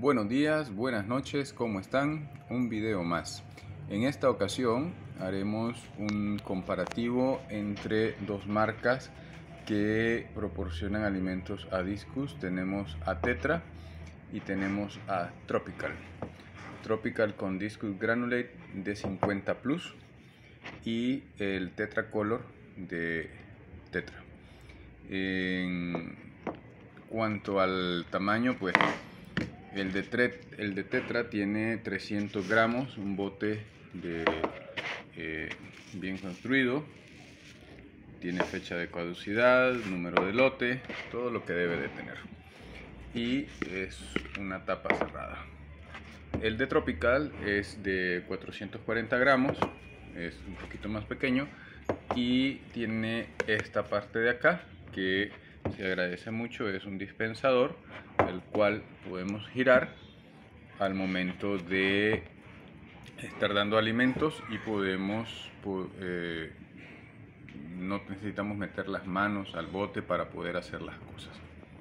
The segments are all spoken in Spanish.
Buenos días, buenas noches, ¿cómo están? Un video más. En esta ocasión haremos un comparativo entre dos marcas que proporcionan alimentos a Discus. Tenemos a Tetra y tenemos a Tropical. Tropical con Discus Granulate de 50 Plus y el Tetra Color de Tetra. En cuanto al tamaño, pues el de Tetra tiene 300 gramos, un bote bien construido, tiene fecha de caducidad, número de lote, todo lo que debe de tener, y es una tapa cerrada. El de Tropical es de 440 gramos, es un poquito más pequeño y tiene esta parte de acá que se agradece mucho. Es un dispensador el cual podemos girar al momento de estar dando alimentos y no necesitamos meter las manos al bote para poder hacer las cosas.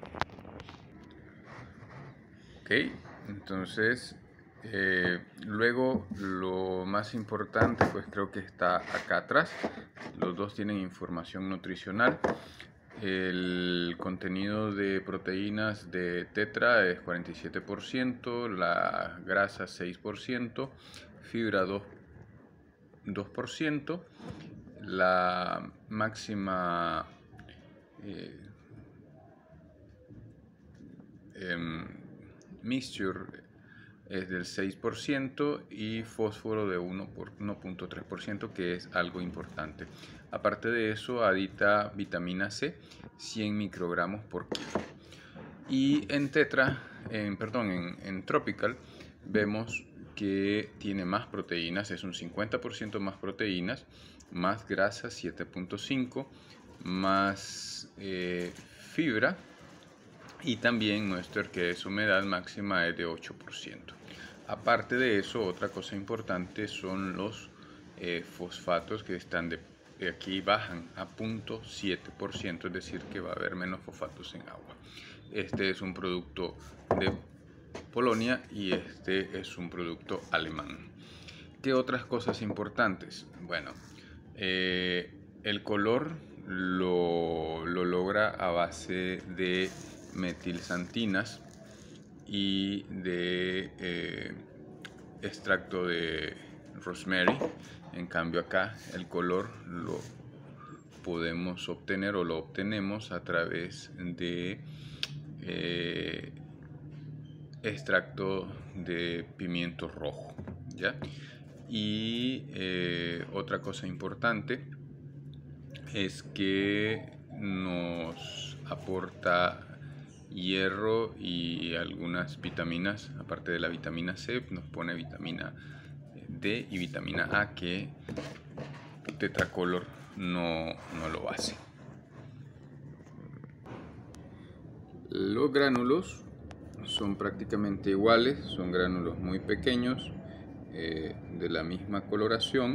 Ok, entonces luego lo más importante, pues creo que está acá atrás. Los dos tienen información nutricional. El contenido de proteínas de Tetra es 47%, la grasa 6%, fibra 2%, la máxima mixture es del 6% y fósforo de 1.3%, que es algo importante. Aparte de eso, adita vitamina C, 100 microgramos por kilo. Y en Tropical vemos que tiene más proteínas, es un 50% más proteínas, más grasa 7.5, más fibra, y también nuestro que es humedad máxima es de 8%. Aparte de eso, otra cosa importante son los fosfatos, que están aquí bajan a 0.7%, es decir que va a haber menos fosfatos en agua. Este es un producto de Polonia y este es un producto alemán. ¿Qué otras cosas importantes? Bueno, el color lo logra a base de metilsantinas y de extracto de rosemary. En cambio acá el color lo podemos obtener o lo obtenemos a través de extracto de pimiento rojo, ¿ya? Y otra cosa importante es que nos aporta hierro y algunas vitaminas. Aparte de la vitamina C, nos pone vitamina D y vitamina A, que Tetracolor no lo hace. Los gránulos son prácticamente iguales, son gránulos muy pequeños, de la misma coloración,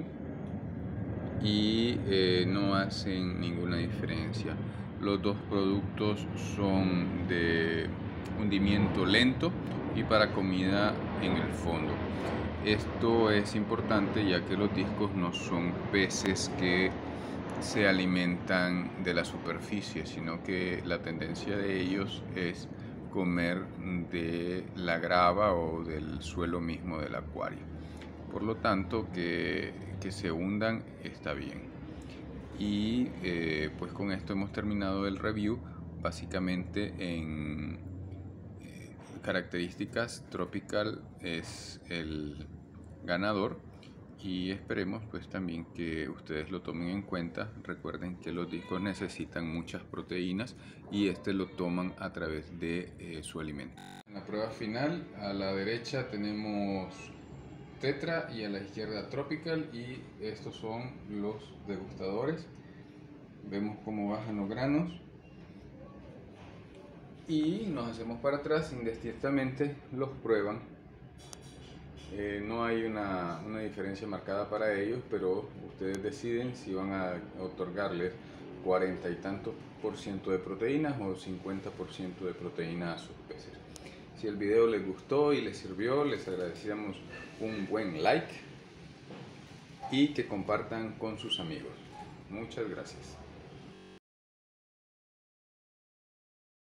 y no hacen ninguna diferencia. Los dos productos son de hundimiento lento y para comida en el fondo. Esto es importante ya que los discos no son peces que se alimentan de la superficie, sino que la tendencia de ellos es comer de la grava o del suelo mismo del acuario. Por lo tanto, que se hundan está bien. Y pues con esto hemos terminado el review. Básicamente en características, Tropical es el ganador y esperemos pues también que ustedes lo tomen en cuenta. Recuerden que los discos necesitan muchas proteínas y este lo toman a través de su alimento. En la prueba final, a la derecha tenemos Tetra y a la izquierda Tropical, y estos son los degustadores. Vemos cómo bajan los granos y nos hacemos para atrás, indistinctamente los prueban. No hay una diferencia marcada para ellos, pero ustedes deciden si van a otorgarles 40 y tantos % de proteínas o 50% de proteínas a sus peces. Si el video les gustó y les sirvió, les agradeceríamos un buen like y que compartan con sus amigos. Muchas gracias.